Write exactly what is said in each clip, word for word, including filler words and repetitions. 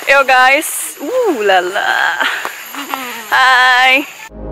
Yo guys, uh lala. Hai.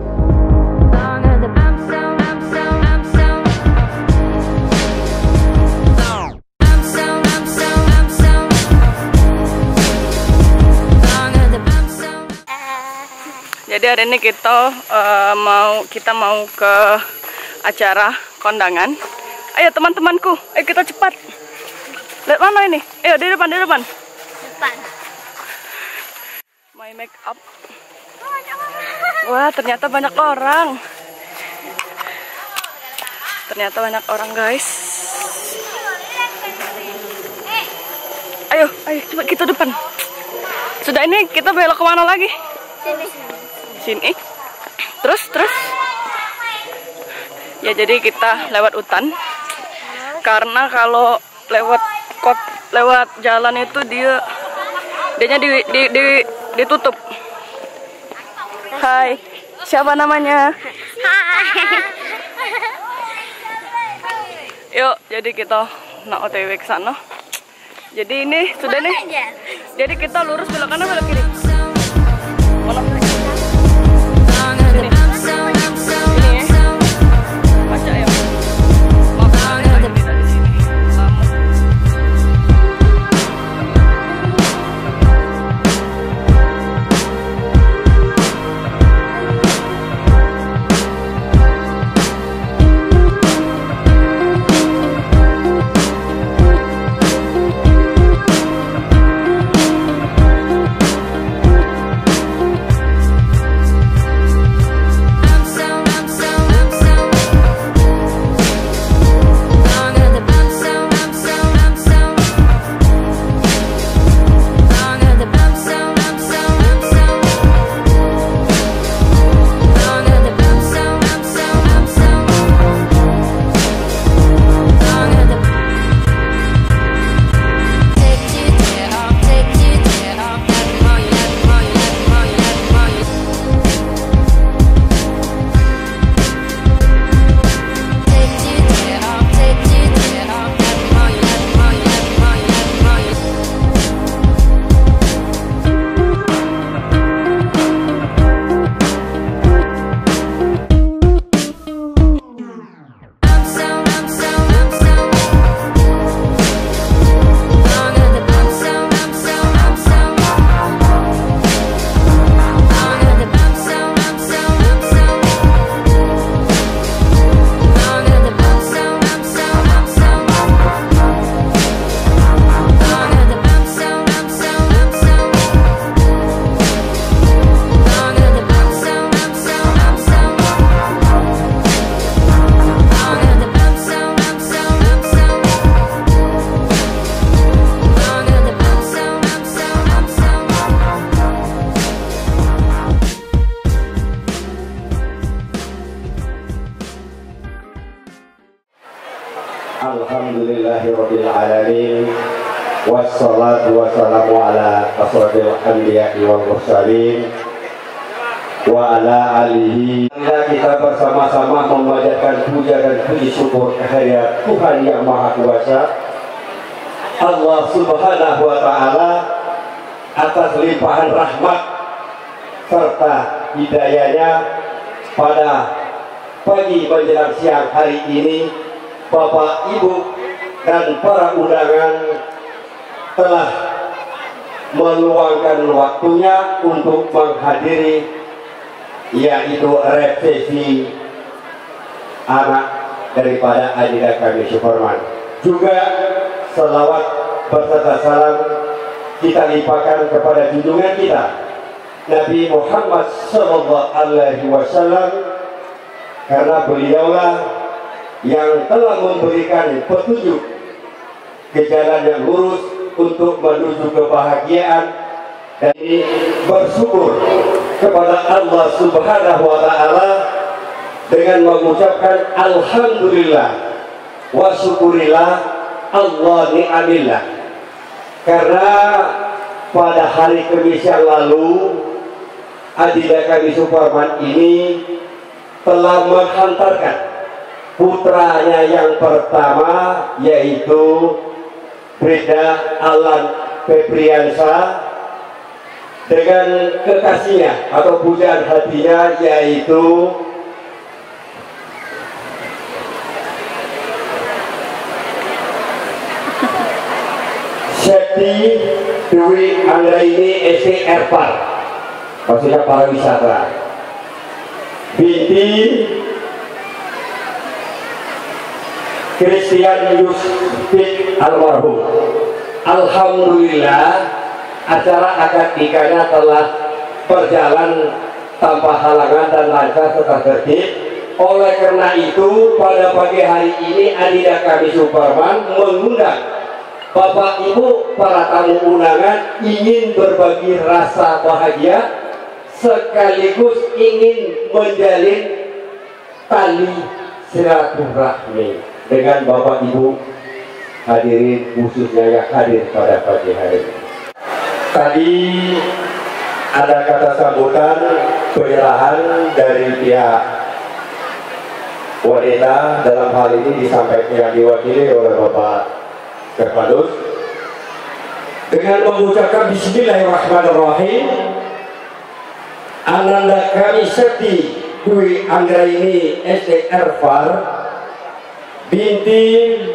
Jadi hari ini kita uh, mau kita mau ke acara kondangan. Ayo teman-temanku, ayo kita cepat. Lihat mana ini? Ayo di depan, di depan. Depan. My make up. Wah, ternyata banyak orang. Ternyata banyak orang, guys. Ayo, ayo cepat kita depan. Sudah ini kita belok kemana lagi? Sini. Sini. Terus, terus. Ya jadi kita lewat hutan. Karena kalau lewat kot, lewat jalan itu dia dianya di, di, di, ditutup. Hai, siapa namanya? Hai. Yuk, jadi kita nak O T W ke sana. Jadi ini sudah nih. Jadi kita lurus belok kanan belok kiri. Mana? Sini. Sini ya. Baca ya. Makanya kita di sini. Lama. Alhamdulillahirabbil alamin wassalatu wassalamu ala asyrafil anbiya'i wal mursalin wa ala alihi. Kita bersama-sama memanjatkan puja dan puji syukur kehadirat Tuhan yang Maha Kuasa, Allah Subhanahu wa taala, atas limpahan rahmat serta hidayahnya pada pagi menjelang siang hari ini. Bapak, Ibu, dan para undangan telah meluangkan waktunya untuk menghadiri yaitu resepsi anak daripada Adinda kami Suparman. Juga selawat berserta salam kita limpahkan kepada junjungan kita Nabi Muhammad Sallallahu Alaihi Wasallam, karena beliaulah yang telah memberikan petunjuk ke jalan yang lurus untuk menuju kebahagiaan. Dan ini bersyukur kepada Allah Subhanahu wa taala dengan mengucapkan alhamdulillah wa syukurillah Allah ni'amillah, karena pada hari Kamis yang lalu Adinda kami Suparman ini telah menghantarkan putranya yang pertama, yaitu Brida Alan Febriansa, dengan kekasihnya atau pujaan hatinya, yaitu Septi Dwi Anggraini S D Erpar, maksudnya para wisata, binti Christian Yusuf almarhum. Alhamdulillah, acara akad nikahnya telah berjalan tanpa halangan dan lancar serta tertib. Oleh karena itu, pada pagi hari ini Adinda kami Superman mengundang Bapak Ibu para tamu undangan ingin berbagi rasa bahagia sekaligus ingin menjalin tali silaturahmi dengan Bapak Ibu hadirin khususnya yang hadir pada pagi hari ini. Tadi ada kata sambutan penyerahan dari pihak wanita, dalam hal ini disampaikan yang diwakili oleh Bapak Terpadus dengan mengucapkan Bismillahirrahmanirrahim. Ananda kami Septi Dwi Anggraini S D Erpar binti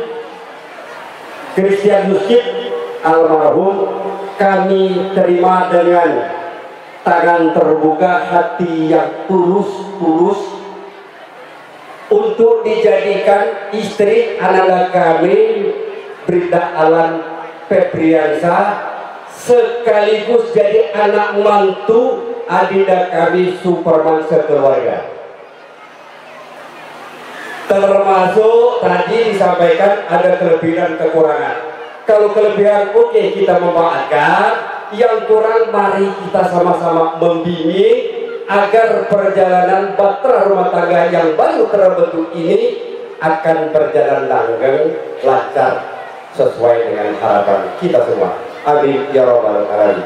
Christian Yusuf almarhum kami terima dengan tangan terbuka, hati yang tulus-tulus untuk dijadikan istri Ananda kami Brita Alan Febriansa, sekaligus jadi anak mantu Adinda kami Superman sekeluarga. Termasuk tadi disampaikan ada kelebihan kekurangan. Kalau kelebihan oke okay, kita memaafkan, yang kurang mari kita sama-sama membimbing agar perjalanan bahtera rumah tangga yang baru terbentuk ini akan berjalan langgeng, lancar, sesuai dengan harapan kita semua. Amin ya rabbal alamin.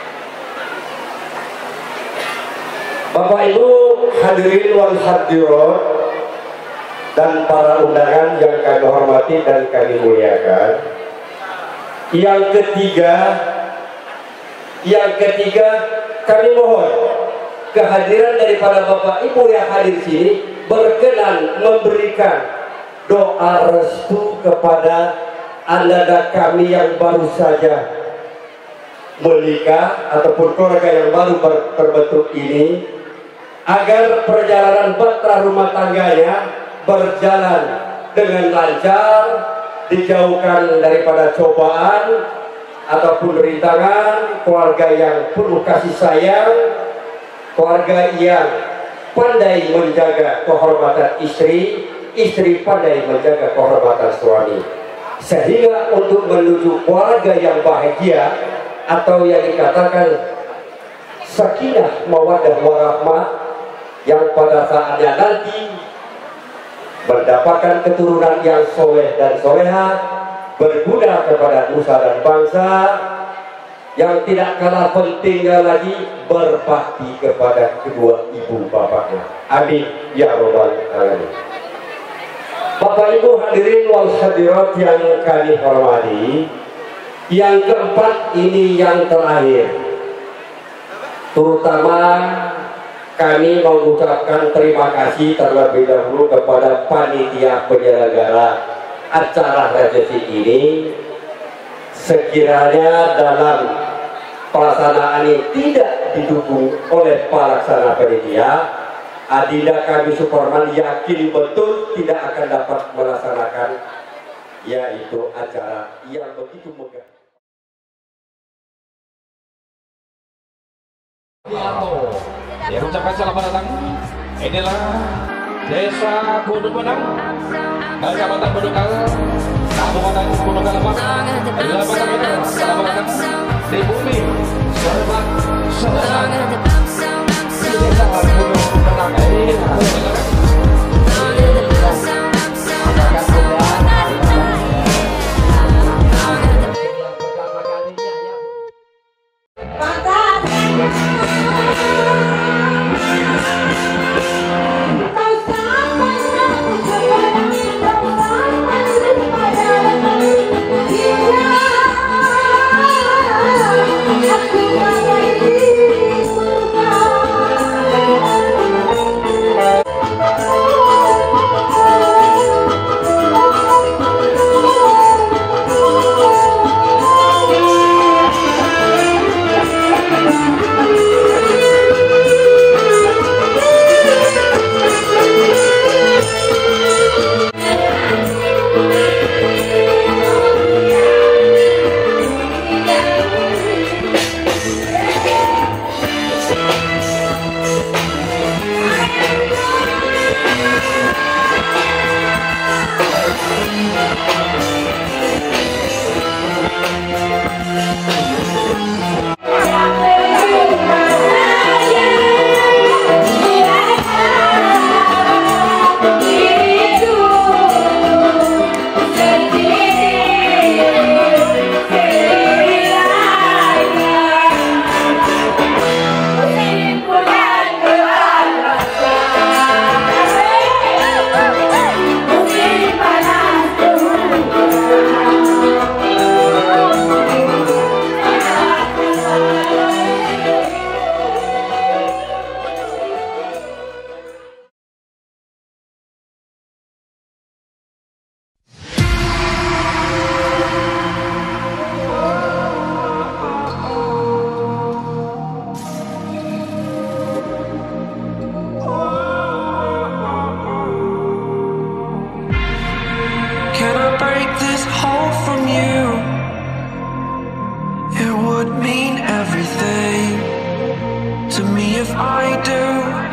Bapak Ibu hadirin wal hadirat dan para undangan yang kami hormati dan kami muliakan. Yang ketiga, yang ketiga kami mohon kehadiran daripada Bapak Ibu yang hadir sini berkenan memberikan doa restu kepada Anda kami yang baru saja menikah ataupun keluarga yang baru terbentuk ini, agar perjalanan bahtera rumah tangganya berjalan dengan lancar, dijauhkan daripada cobaan ataupun rintangan, keluarga yang penuh kasih sayang, keluarga yang pandai menjaga kehormatan istri, istri pandai menjaga kehormatan suami. Sehingga untuk menuju keluarga yang bahagia atau yang dikatakan sakinah mawaddah warahmah, yang pada saatnya nanti mendapatkan keturunan yang soleh dan soleha, berguna kepada nusa dan bangsa, yang tidak kalah pentingnya lagi berbakti kepada kedua ibu bapaknya. Amin ya rabbal alamin. Bapak Ibu hadirin wal hadirat yang kami hormati, yang keempat ini yang terakhir, terutama kami mengucapkan terima kasih terlebih dahulu kepada panitia penyelenggara acara resepsi ini. Sekiranya dalam pelaksanaan ini tidak didukung oleh pelaksana panitia, Adinda kami Superman yakin betul tidak akan dapat melaksanakan yaitu acara yang begitu megah. Ya, ucapkan selamat datang. Inilah Desa Gunung Benang, Kecamatan Bedukal, Kabupaten Gunung Lebak, Lebak Kabupaten, selamat datang di bumi Serbat Selatan. Di Desa Gunung Benang ini, Yeah. mean everything to me if I do.